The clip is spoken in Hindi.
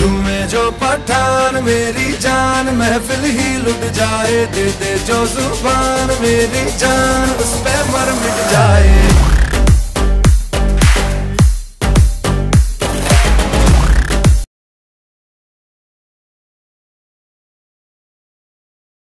झूमे जो पठान मेरी जान, महफिल ही लुट जाए, दे दे जो जुबान मेरी जान, उस पे मर मिट जाए।